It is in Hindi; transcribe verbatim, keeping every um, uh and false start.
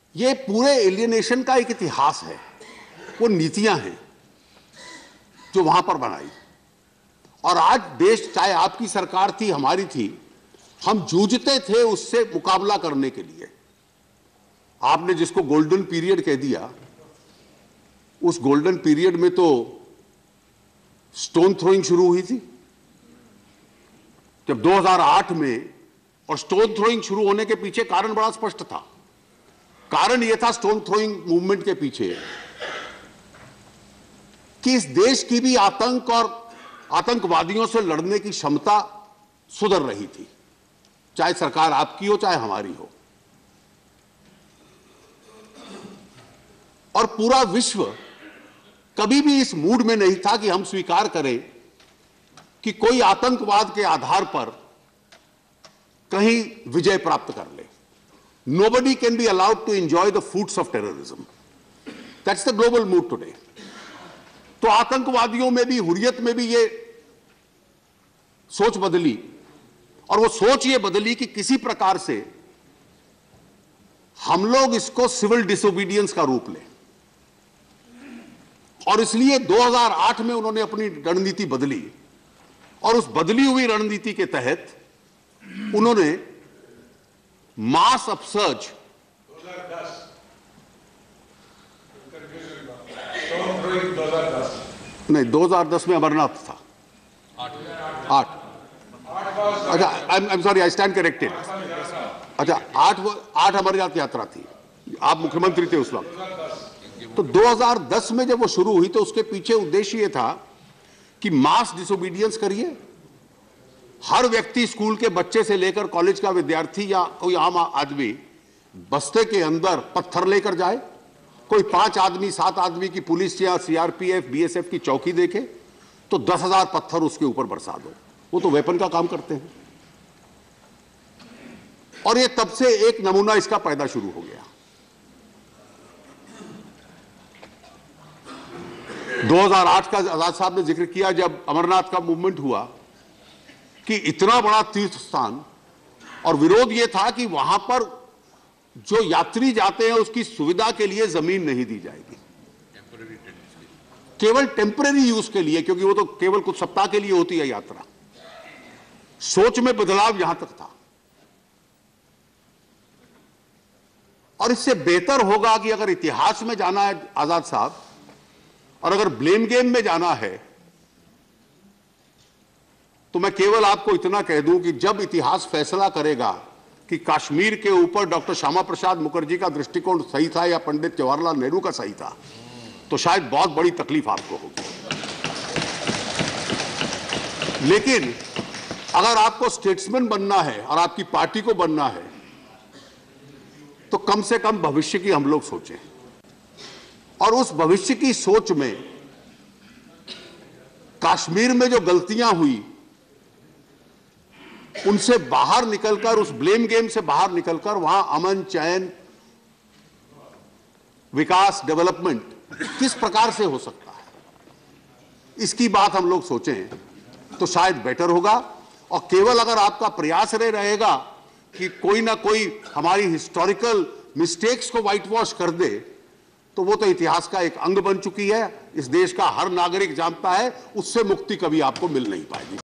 ये पूरे एलियनेशन का एक इतिहास है, वो नीतियां हैं जो वहां पर बनाई। और आज देश, चाहे आपकी सरकार थी, हमारी थी, हम जूझते थे उससे मुकाबला करने के लिए। आपने जिसको गोल्डन पीरियड कह दिया, उस गोल्डन पीरियड में तो स्टोन थ्रोइंग शुरू हुई थी जब दो हज़ार आठ में, और स्टोन थ्रोइंग शुरू होने के पीछे कारण बड़ा स्पष्ट था। कारण यह था स्टोन थ्रोइंग मूवमेंट के पीछे कि इस देश की भी आतंक और आतंकवादियों से लड़ने की क्षमता सुधर रही थी, चाहे सरकार आपकी हो चाहे हमारी हो। और पूरा विश्व कभी भी इस मूड में नहीं था कि हम स्वीकार करें कि कोई आतंकवाद के आधार पर कहीं विजय प्राप्त कर ले। Nobody can be allowed to enjoy the fruits of terrorism. That's the global mood today. तो आतंकवादियों में भी, हुर्रियत में भी ये सोच बदली, और वो सोच ये बदली कि किसी प्रकार से हम लोग इसको सिविल डिसोबीडियंस का रूप लें। और इसलिए दो हज़ार आठ में उन्होंने अपनी रणनीति बदली, और उस बदली हुई रणनीति के तहत उन्होंने मास अपसर्ज नहीं, दो हज़ार दस में अमरनाथ था, आठ अच्छा, I am sorry, I stand corrected. अच्छा, आठ आठ अमरनाथ यात्रा थी, आप मुख्यमंत्री थे उस वक्त। तो दो हज़ार दस में जब वो शुरू हुई तो उसके पीछे उद्देश्य ये था कि मास डिसोबीडियंस करिए। हर व्यक्ति, स्कूल के बच्चे से लेकर कॉलेज का विद्यार्थी या कोई आम आदमी, बस्ते के अंदर पत्थर लेकर जाए। कोई पांच आदमी, सात आदमी की पुलिस या सीआरपीएफ, बीएसएफ की चौकी देखे तो दस हजार पत्थर उसके ऊपर बरसा दो। वो तो वेपन का काम करते हैं। और ये तब से एक नमूना इसका पैदा शुरू हो गया। दो हज़ार आठ का आजाद साहब ने जिक्र किया, जब अमरनाथ का मूवमेंट हुआ, कि इतना बड़ा तीर्थ स्थान, और विरोध यह था कि वहां पर जो यात्री जाते हैं उसकी सुविधा के लिए जमीन नहीं दी जाएगी, केवल टेम्परेरी यूज के लिए, क्योंकि वो तो केवल कुछ सप्ताह के लिए होती है यात्रा। सोच में बदलाव यहां तक था। और इससे बेहतर होगा कि अगर इतिहास में जाना है आजाद साहब, और अगर ब्लेम गेम में जाना है, तो मैं केवल आपको इतना कह दूं कि जब इतिहास फैसला करेगा कि कश्मीर के ऊपर डॉक्टर श्यामा प्रसाद मुखर्जी का दृष्टिकोण सही था या पंडित जवाहरलाल नेहरू का सही था, तो शायद बहुत बड़ी तकलीफ आपको होगी। लेकिन अगर आपको स्टेट्समैन बनना है और आपकी पार्टी को बनना है, तो कम से कम भविष्य की हम लोग सोचें। और उस भविष्य की सोच में कश्मीर में जो गलतियां हुई, उनसे बाहर निकलकर, उस ब्लेम गेम से बाहर निकलकर वहां अमन, चैन, विकास, डेवलपमेंट किस प्रकार से हो सकता है, इसकी बात हम लोग सोचें तो शायद बेटर होगा। और केवल अगर आपका प्रयास रह रहेगा कि कोई ना कोई हमारी हिस्टोरिकल मिस्टेक्स को व्हाइट वॉश कर दे, तो वो तो इतिहास का एक अंग बन चुकी है, इस देश का हर नागरिक जानता है, उससे मुक्ति कभी आपको मिल नहीं पाएगी।